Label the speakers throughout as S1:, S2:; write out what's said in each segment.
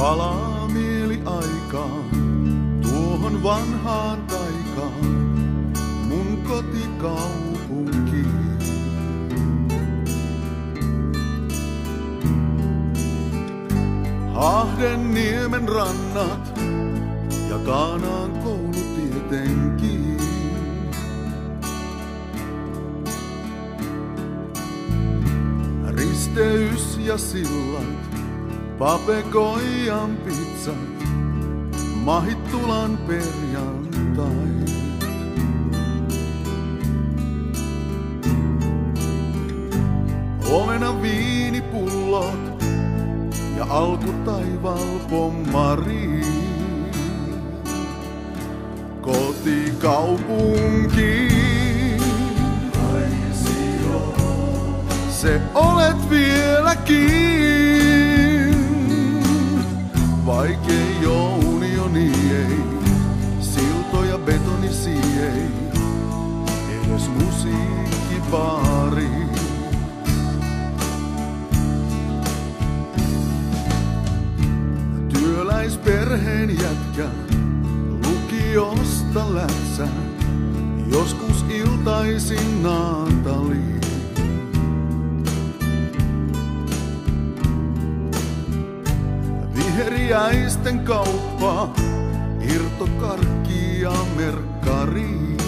S1: Palaa mieli aikaan, tuohon vanhaan taikaan, mun kotikaupunkiin. Ahden niemen rannat ja Kaanaan koulu tietenkin. Risteys ja sillat, Papegoian pizzat, Mahittulan perjantai. Omena viinipullot ja alkutaival pommari. Kotikaupunki, se olet vieläkin. Vaikei jo unioni ei, siltoja betonisi ei, edes musiikkibaari. Työläisperheen jätkä, lukiosta lätsä, joskus iltaisin Naantaliin. Viheriäisten kauppa, irtokarkki ja merkkari.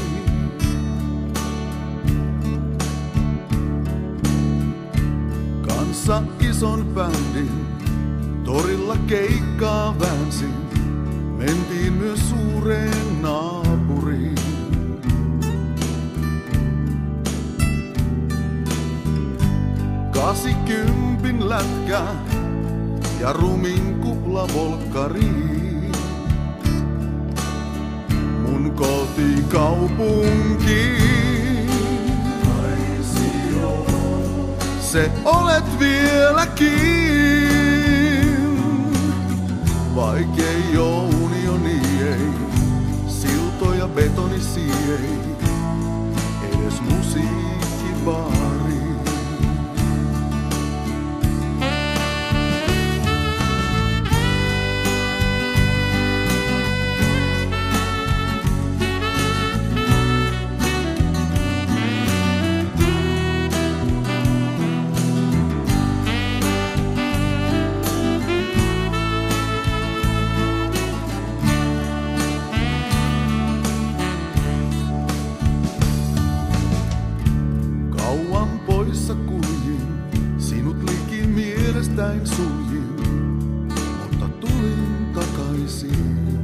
S1: Kanssa ison bändin, torilla keikkaa väänsin, mentiin myös suureen naapuriin. Kasikympin lätkä ja rumin kuplavolkkari. Mun kotikaupunki, se olet vieläkin. Vaikei jo unioni ei, siltoja betonisi ei, edes musiikkibaari. Sinut liki mielestäin suljin, mutta tulin takaisin.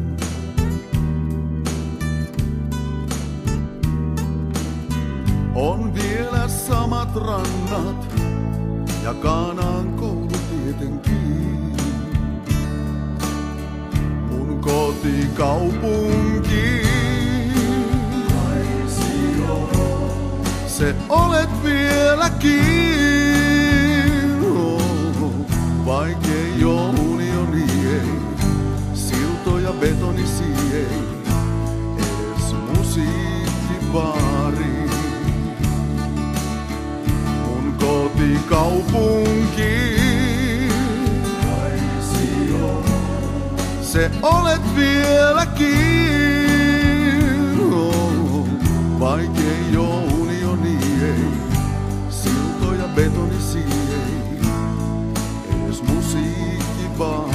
S1: On vielä samat rannat ja Kaanaan koulu tietenkin. Mun kotikaupunki, se olet vieläkin. Vaikei jo unioni ei, siltoja betonisi ei, edes musiikkibaari. Mun kotikaupunki, se olet vieläkin. Vaikei jo unioni ei, siltoja betonisi ei, edes musiikkibaari.